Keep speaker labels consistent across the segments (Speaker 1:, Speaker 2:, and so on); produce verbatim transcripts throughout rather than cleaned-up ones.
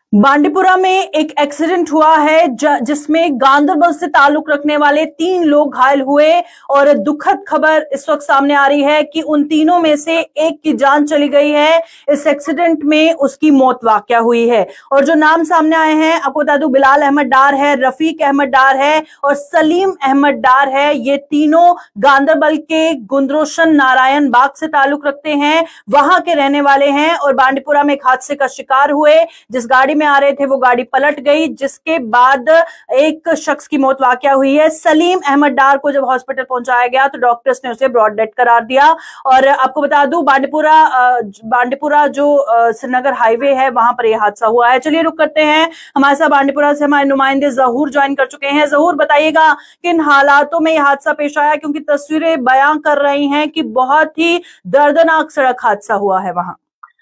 Speaker 1: बांडीपुरा में एक एक्सीडेंट हुआ है जिसमें गांदरबल से ताल्लुक रखने वाले तीन लोग घायल हुए और दुखद खबर इस वक्त सामने आ रही है कि उन तीनों में से एक की जान चली गई है। इस एक्सीडेंट में उसकी मौत वाकया हुई है और जो नाम सामने आए हैं आपको बता दूं, बिलाल अहमद डार है, रफीक अहमद डार है और सलीम अहमद डार है। ये तीनों गांदरबल के गुंदरोशन नारायण बाग से ताल्लुक रखते हैं, वहां के रहने वाले हैं और बांडीपुरा में एक हादसे का शिकार हुए। जिस गाड़ी में आ रहे थे वो गाड़ी पलट गई, जिसके बाद एक शख्स की मौत वाकया हुई है। सलीम अहमद डार को जब हॉस्पिटल पहुंचाया गया तो डॉक्टर्स ने उसे ब्रॉड डेड करार दिया। और आपको बता दूं, बांडीपुरा बांडीपुरा जो श्रीनगर हाईवे है वहां पर यह हादसा हुआ है। चलिए रुक करते हैं, हमारे साथ बांडीपुरा से हमारे नुमाइंदे जहूर ज्वाइन कर चुके हैं। जहूर, बताइएगा किन हालातों में यह हादसा पेश आया, क्योंकि तस्वीरें बयां कर रही हैं कि बहुत ही दर्दनाक सड़क हादसा हुआ है वहां।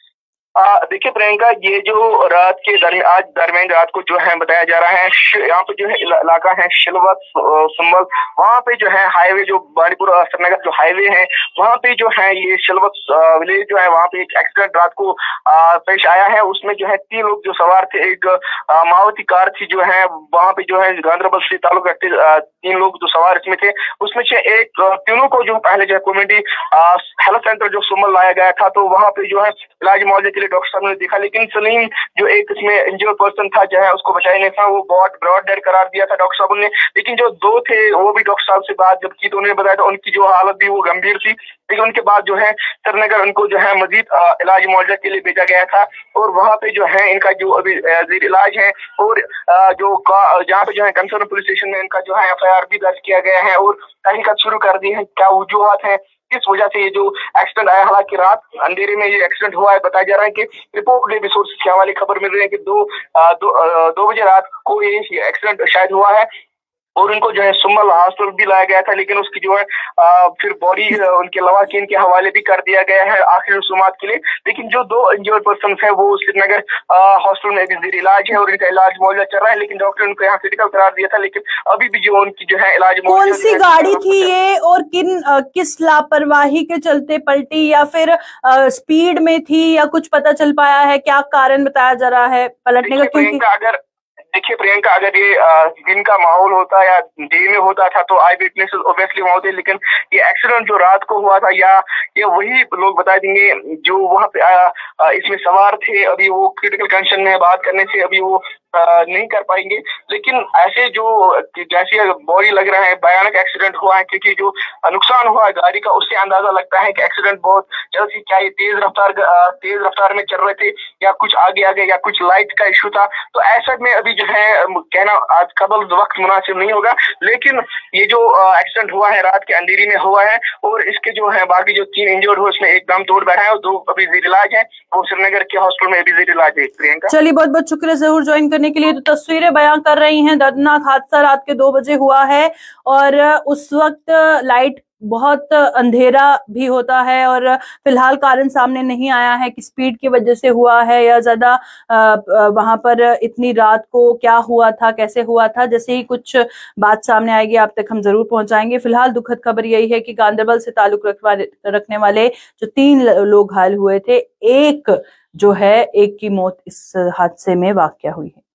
Speaker 2: देखिए प्रियंका, ये जो रात के दरमियान आज दरमियान रात को जो है बताया जा रहा है, यहाँ पे जो है इलाका है शिलवत सुम्बल, वहाँ पे जो है हाईवे जो बांडीपुर श्रीनगर जो हाईवे है वहाँ पे जो है ये शिलवत विलेज जो है वहाँ पे एक एक्सीडेंट रात को आ, पेश आया है। उसमें जो है तीन लोग जो सवार थे, एक मारुति कार थी जो है वहाँ पे जो है गांदरबल से ताल्लुक रखते तीन लोग जो सवार इसमें थे, उसमें से एक तीनों को जो पहले जो है कम्युनिटी हेल्थ सेंटर जो सुम्बल लाया गया था, तो वहाँ पे जो है इलाज मुआवजे के लिए डॉक्टर साहब ने देखा, लेकिन सलीम जो एक इसमें इंजर्ड पर्सन था जो है उसको बचाया नहीं था, वो बहुत ब्रॉड डेड करार दिया था डॉक्टर साहब ने। लेकिन जो दो थे वो भी डॉक्टर साहब से बात जब की तो उन्होंने बताया था उनकी जो हालत थी वो गंभीर थी, लेकिन उनके बाद जो है श्रीनगर उनको जो है मजीद इलाज मुआवजा के लिए भेजा गया था और वहाँ पे जो है इनका जो अभी इलाज है और जो जहाँ पे जो है कंसर्न पुलिस स्टेशन में इनका जो है एफ आई आर भी दर्ज किया गया है और तहकीकात शुरू कर दी है क्या वजूहत है किस वजह से ये जो एक्सीडेंट आया। हालांकि रात अंधेरे में ये एक्सीडेंट हुआ है, बताया जा रहा है कि रिपोर्ट डेली सोर्सेज के हवाले खबर मिल रही है कि दो दो, दो बजे रात को ये एक्सीडेंट शायद हुआ है और उनको जो है सुम्बल हॉस्पिटल भी लाया गया था, लेकिन उसकी जो है आ, फिर बॉडी उनके लवाकिन के हवाले भी कर दिया गया है आखिरी रसूमात के लिए। लेकिन जो दो इंजर्ड पर्सन है वो श्रीनगर हॉस्पिटल में जेर इलाज है और इनका इलाज मुआवजा चल रहा है, लेकिन डॉक्टर ने उनको यहाँ क्रिटिकल करार दिया था, लेकिन अभी भी जो उनकी जो है इलाज
Speaker 1: कौन सी गाड़ी थी ये और किन आ, किस लापरवाही के चलते पलटी, या फिर आ, स्पीड में थी, या कुछ पता चल पाया है? क्या कारण बताया जा रहा है पलटने का? क्योंकि
Speaker 2: अगर देखिए प्रियंका, अगर ये दिन का माहौल होता या डे में होता था तो आई विटनेस ऑब्वियसली वहाँ होते, लेकिन ये एक्सीडेंट जो रात को हुआ था या ये वही लोग बता देंगे जो वहाँ पे आ, आ, इसमें सवार थे। अभी वो क्रिटिकल कंडीशन में बात करने से अभी वो आ, नहीं कर पाएंगे, लेकिन ऐसे जो जैसे बॉडी लग रहा है भयानक एक्सीडेंट हुआ है, क्योंकि जो नुकसान हुआ है गाड़ी का उससे अंदाजा लगता है कि एक्सीडेंट बहुत जल्द, क्या ये तेज रफ्तार तेज रफ्तार में चल रहे थे या कुछ आगे आगे या कुछ लाइट का इशू था। तो ऐसा में अभी जो है कहना आज कबल वक्त मुनासिब नहीं होगा, लेकिन ये जो एक्सीडेंट हुआ है रात के अंधेरी में हुआ है और इसके जो है बाकी जो तीन इंजर्ड हुए उसमें एक दम तोड़ बैठा है और दो अभी जेर इलाज है, वो श्रीनगर के हॉस्पिटल में अभी जेर इलाज है। प्रियंका, चलिए
Speaker 1: बहुत बहुत शुक्रिया जरूर ज्वाइन करने के लिए। तो तस्वीरें बयां कर रही हैं, दर्दनाक हादसा रात के दो बजे हुआ है और उस वक्त लाइट बहुत अंधेरा भी होता है और फिलहाल कारण सामने नहीं आया है कि स्पीड की वजह से हुआ है या ज्यादा वहां पर इतनी रात को क्या हुआ था, कैसे हुआ था। जैसे ही कुछ बात सामने आएगी आप तक हम जरूर पहुंचाएंगे। फिलहाल दुखद खबर यही है कि गांदरबल से ताल्लुक रखने वाले जो तीन लोग घायल हुए थे, एक जो है एक की मौत इस हादसे में वाकया हुई है।